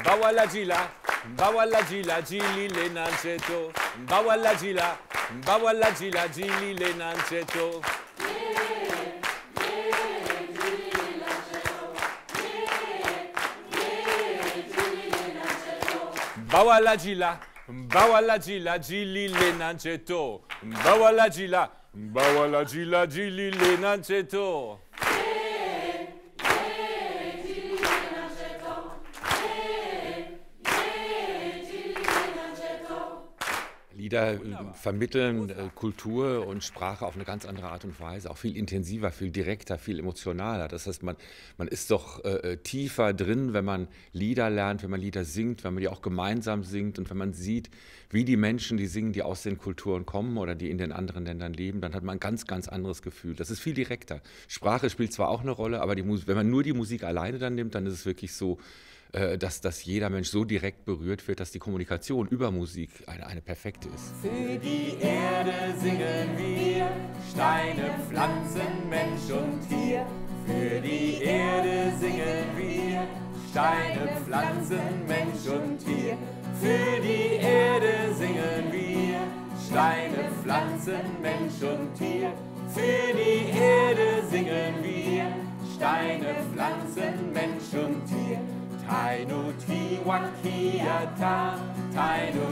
Bawala Gila, Bawala Gila, Gili Lenanceto, Bawala Gila, Gili Lenanceto. Bawala Gila, Gili Lenanceto, Bawala Gila, Gili Lenanceto. Lieder vermitteln Kultur und Sprache auf eine ganz andere Art und Weise, auch viel intensiver, viel direkter, viel emotionaler. Das heißt, man ist doch tiefer drin, wenn man Lieder lernt, wenn man Lieder singt, wenn man die auch gemeinsam singt und wenn man sieht, wie die Menschen, die singen, die aus den Kulturen kommen oder die in den anderen Ländern leben, dann hat man ein ganz, ganz anderes Gefühl. Das ist viel direkter. Sprache spielt zwar auch eine Rolle, aber wenn man nur die Musik alleine dann nimmt, dann ist es wirklich so, dass jeder Mensch so direkt berührt wird, dass die Kommunikation über Musik eine perfekte ist. Für die Erde singen wir, Steine, Pflanzen, Mensch und Tier. Für die Erde singen wir, Steine, Pflanzen, Mensch und Tier. Für die Erde singen wir, Steine, Pflanzen, Mensch und Tier. Für die Erde singen wir, Steine, Pflanzen, Mensch und Tier. Tainu Tiwakiata, Tainu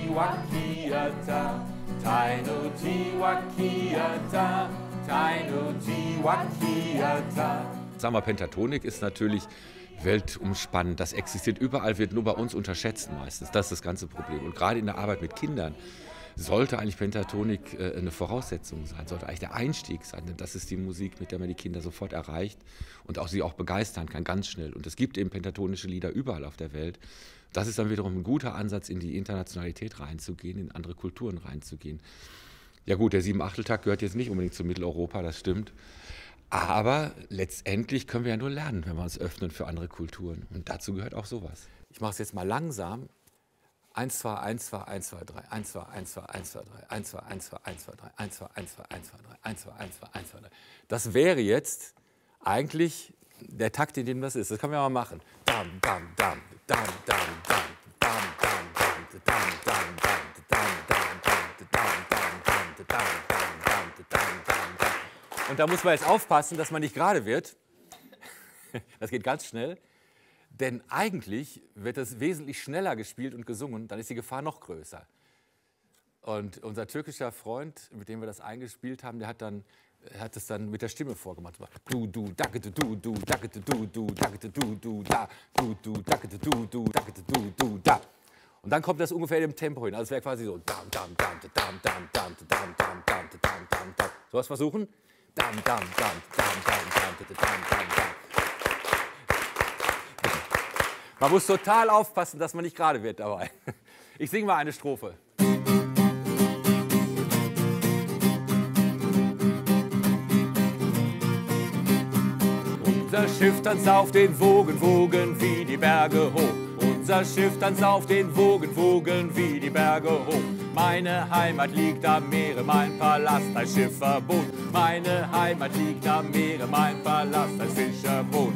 Tiwakiata, Tainu Tiwakiata, Tainu Tiwakiata. Sagen wir, Pentatonik ist natürlich weltumspannend. Das existiert überall, wird nur bei uns unterschätzt meistens. Das ist das ganze Problem. Und gerade in der Arbeit mit Kindern sollte eigentlich Pentatonik eine Voraussetzung sein, sollte eigentlich der Einstieg sein. Denn das ist die Musik, mit der man die Kinder sofort erreicht und auch sie auch begeistern kann, ganz schnell. Und es gibt eben pentatonische Lieder überall auf der Welt. Das ist dann wiederum ein guter Ansatz, in die Internationalität reinzugehen, in andere Kulturen reinzugehen. Ja gut, der Siebenachteltakt gehört jetzt nicht unbedingt zu Mitteleuropa, das stimmt. Aber letztendlich können wir ja nur lernen, wenn wir uns öffnen für andere Kulturen. Und dazu gehört auch sowas. Ich mache es jetzt mal langsam. 1, 2, 1, 2, 1, 2, 3, 1, 2, 1, 2, 1, 2, 3, 1, 2, 1, 2, 1, 2, 3, 1, 2, 1, 2, 1, 2, 3, 1, 2, 1, 2, 1, 2, 3. Das wäre jetzt eigentlich der Takt, in dem das ist. Das können wir mal machen. Dam, dam, dam, dam, dam, dam, dam, dam, dam, dam, dam, dam, dam, dam, dam. Und da muss man jetzt aufpassen, dass man nicht gerade wird. Das geht ganz schnell. Denn eigentlich wird es wesentlich schneller gespielt und gesungen, dann ist die Gefahr noch größer. Und unser türkischer Freund, mit dem wir das eingespielt haben, der hat es dann mit der Stimme vorgemacht. Du, du, dackete, du, dackete, du, dackete, du, da, du, dackete, du, dackete, du, da. Und dann kommt das ungefähr in dem Tempo hin. Also es wäre quasi so. Dam, dam, dam, dam, dam, dam, dam, dam, dam, dam, dam, dam. So was versuchen? Dam, dam, dam, dam, dam, dam, dam, dam, dam. Man muss total aufpassen, dass man nicht gerade wird dabei. Ich singe mal eine Strophe. Unser Schiff tanzt auf den Wogen, Wogen wie die Berge hoch. Unser Schiff tanzt auf den Wogen, Wogen wie die Berge hoch. Meine Heimat liegt am Meere, mein Palast als Schifferboot. Meine Heimat liegt am Meere, mein Palast als Fischerboot.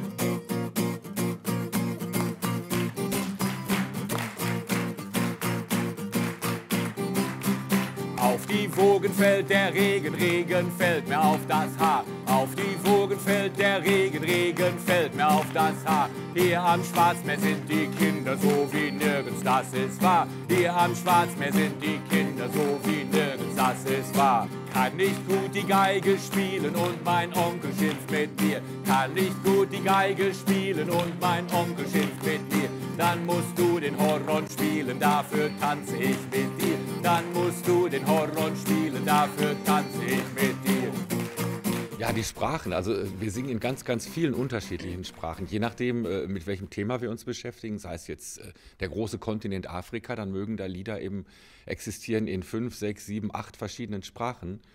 Auf die Wogen fällt der Regen, Regen fällt mir auf das Haar. Auf die Wogen fällt der Regen, Regen fällt mir auf das Haar. Hier am Schwarzmeer sind die Kinder so wie nirgends, das ist wahr. Hier am Schwarzmeer sind die Kinder so wie nirgends, das ist wahr. Kann nicht gut die Geige spielen und mein Onkel schimpft mit mir. Kann nicht gut die Geige spielen und mein Onkel schimpft mit mir. Dann musst du den Horn spielen, dafür tanze ich mit dir. Dann musst du den Horn spielen, dafür tanze ich mit dir. Ja, die Sprachen, also wir singen in ganz, ganz vielen unterschiedlichen Sprachen. Je nachdem, mit welchem Thema wir uns beschäftigen, sei es jetzt der große Kontinent Afrika, dann mögen da Lieder eben existieren in 5, 6, 7, 8 verschiedenen Sprachen.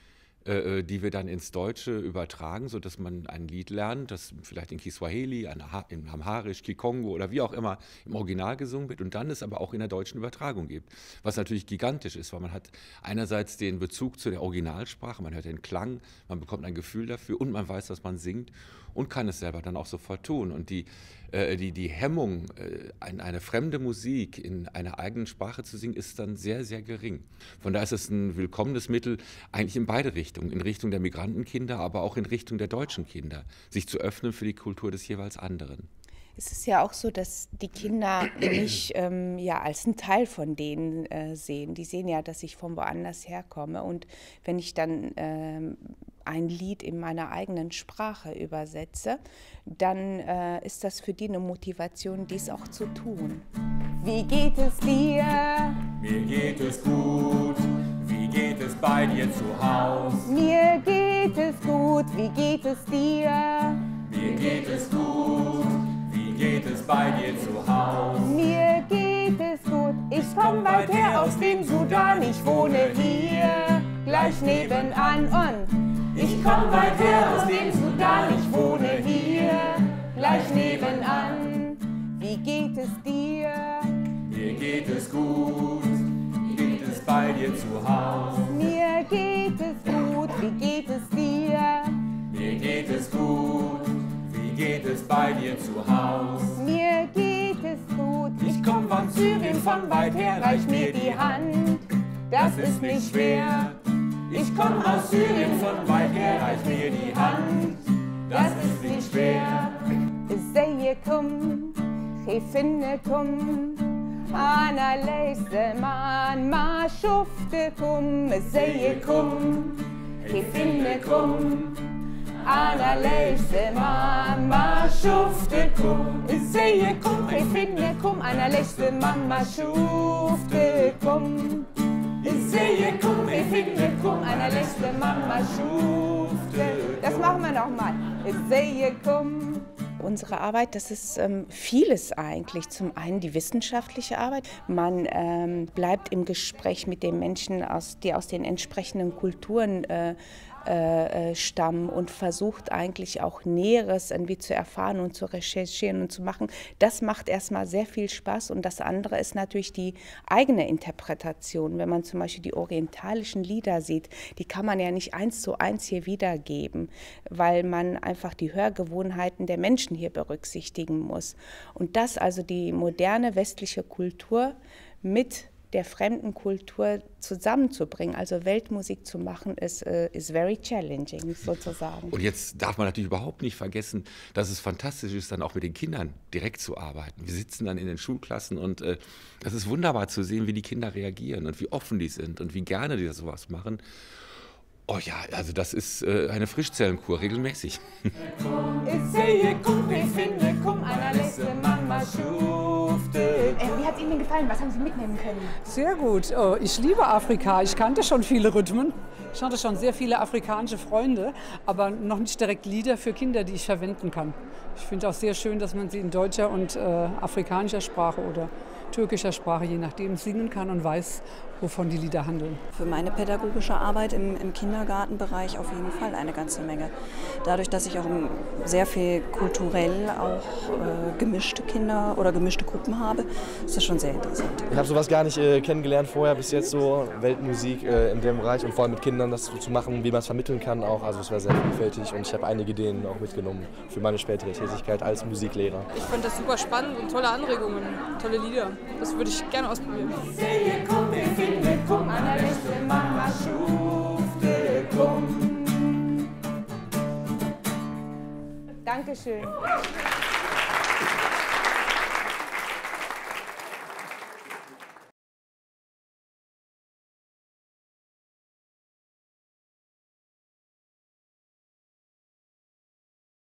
die wir dann ins Deutsche übertragen, sodass man ein Lied lernt, das vielleicht in Kiswahili, in Amharisch, Kikongo oder wie auch immer im Original gesungen wird und dann es aber auch in der deutschen Übertragung gibt. Was natürlich gigantisch ist, weil man hat einerseits den Bezug zu der Originalsprache, man hört den Klang, man bekommt ein Gefühl dafür und man weiß, was man singt und kann es selber dann auch sofort tun. Und die Hemmung, eine fremde Musik in einer eigenen Sprache zu singen, ist dann sehr, sehr gering. Von daher ist es ein willkommenes Mittel eigentlich in beide Richtungen, in Richtung der Migrantenkinder, aber auch in Richtung der deutschen Kinder, sich zu öffnen für die Kultur des jeweils anderen. Es ist ja auch so, dass die Kinder mich ja als einen Teil von denen sehen. Die sehen ja, dass ich von woanders herkomme. Und wenn ich dann ein Lied in meiner eigenen Sprache übersetze, dann ist das für die eine Motivation, dies auch zu tun. Wie geht es dir? Mir geht es gut. Wie geht es bei dir zu Haus? Mir geht es gut. Wie geht es dir? Mir geht es gut. Wie geht es bei dir zu Haus? Mir geht es gut. Ich komm weit her aus dem Sudan. Ich wohne hier gleich nebenan und ich komm weit her aus dem Sudan, ich wohne hier, gleich nebenan. Wie geht es dir? Mir geht es gut. Wie geht es bei dir zu Haus? Mir geht es gut. Wie geht es dir? Mir geht es gut. Wie geht es bei dir zu Haus? Mir geht es gut. Ich komm von Syrien, von weit her, reich mir die Hand. Das ist nicht schwer. Ich komm aus Syrien, von weit her, reich mir die Hand. Das ist nicht schwer. ازيكم خيفنكم أنا ليس من ما شفتكم ازيكم خيفنكم أنا ليس من ما شفتكم ازيكم خيفنكم أنا ليس من ما شفتكم ازيكم خيفنكم أنا ليس من ما شفتكم. Das machen wir nochmal. ازيكم. Unsere Arbeit, das ist vieles eigentlich. Zum einen die wissenschaftliche Arbeit. Man bleibt im Gespräch mit den Menschen, die aus den entsprechenden Kulturen stammen und versucht eigentlich auch Näheres irgendwie zu erfahren und zu recherchieren und zu machen. Das macht erstmal sehr viel Spaß und das andere ist natürlich die eigene Interpretation. Wenn man zum Beispiel die orientalischen Lieder sieht, die kann man ja nicht 1:1 hier wiedergeben, weil man einfach die Hörgewohnheiten der Menschen hier berücksichtigen muss. Und das also die moderne westliche Kultur mit der fremden Kultur zusammenzubringen, also Weltmusik zu machen, ist very challenging sozusagen. Und jetzt darf man natürlich überhaupt nicht vergessen, dass es fantastisch ist, dann auch mit den Kindern direkt zu arbeiten. Wir sitzen dann in den Schulklassen und es ist wunderbar zu sehen, wie die Kinder reagieren und wie offen die sind und wie gerne die sowas machen. Oh ja, also das ist eine Frischzellenkur regelmäßig. Wie hat es Ihnen gefallen? Was haben Sie mitnehmen können? Sehr gut. Oh, ich liebe Afrika. Ich kannte schon viele Rhythmen. Ich hatte schon sehr viele afrikanische Freunde, aber noch nicht direkt Lieder für Kinder, die ich verwenden kann. Ich finde auch sehr schön, dass man sie in deutscher und afrikanischer Sprache oder türkischer Sprache, je nachdem, singen kann und weiß, wovon die Lieder handeln. Für meine pädagogische Arbeit im Kindergartenbereich auf jeden Fall eine ganze Menge. Dadurch, dass ich auch sehr viel kulturell auch gemischte Kinder oder gemischte Gruppen habe, ist das schon sehr interessant. Ich habe sowas gar nicht kennengelernt vorher, bis jetzt so Weltmusik in dem Bereich und vor allem mit Kindern das so zu machen, wie man es vermitteln kann auch. Also es war sehr vielfältig und ich habe einige Ideen auch mitgenommen für meine spätere Tätigkeit als Musiklehrer. Ich fand das super spannend und tolle Anregungen, tolle Lieder. Das würde ich gerne ausprobieren. Dankeschön.